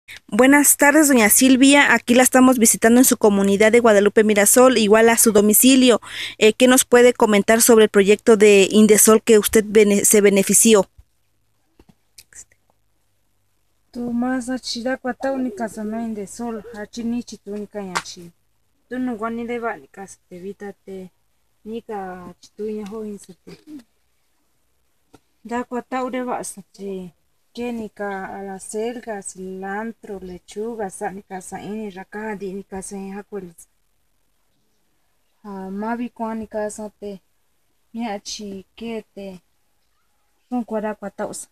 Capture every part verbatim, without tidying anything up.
Buenas tardes, doña Silvia. Aquí la estamos visitando en su comunidad de Guadalupe Mirasol, igual a su domicilio. Eh, ¿qué nos puede comentar sobre el proyecto de Indesol que usted bene- se benefició? Tu masa chida kwata uni casa no inde sol hachi ni chitu ni kayachi. Tu no guani de va ni casa te vita te ni ka chitu ni ho insate. Da kwata ure va sachi. Que ni ka a la selga, cilantro, lechuga, sa ni casa ini raka di ni casa en hakuelis. Ha mavi kwani casa te ni achi que te con kwara kwata usa.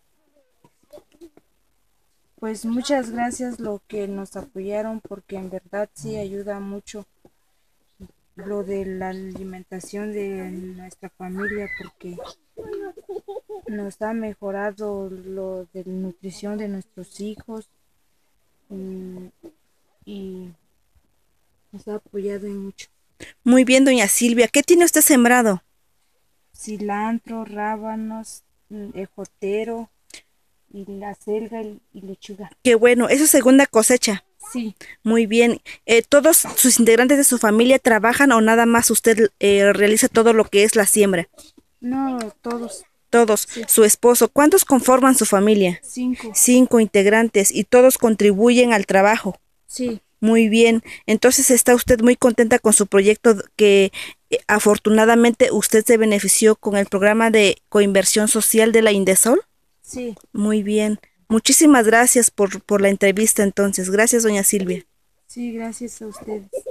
Pues muchas gracias lo que nos apoyaron porque en verdad sí ayuda mucho lo de la alimentación de nuestra familia porque nos ha mejorado lo de la nutrición de nuestros hijos y, y nos ha apoyado en mucho. Muy bien, doña Silvia. ¿Qué tiene usted sembrado? Cilantro, rábanos, mm, ejotero y la selga y, y lechuga. Qué bueno, es su segunda cosecha. Sí, Muy bien. Eh, ¿todos sus integrantes de su familia trabajan o nada más usted eh, realiza todo lo que es la siembra? no todos, Todos. sí, Su esposo. ¿Cuántos conforman su familia? cinco, Cinco integrantes y todos contribuyen al trabajo. sí, Muy bien, entonces está usted muy contenta con su proyecto que eh, afortunadamente usted se benefició con el programa de coinversión social de la Indesol. sí, Muy bien, muchísimas gracias por, por la entrevista entonces. Gracias, doña Silvia. sí, gracias a ustedes.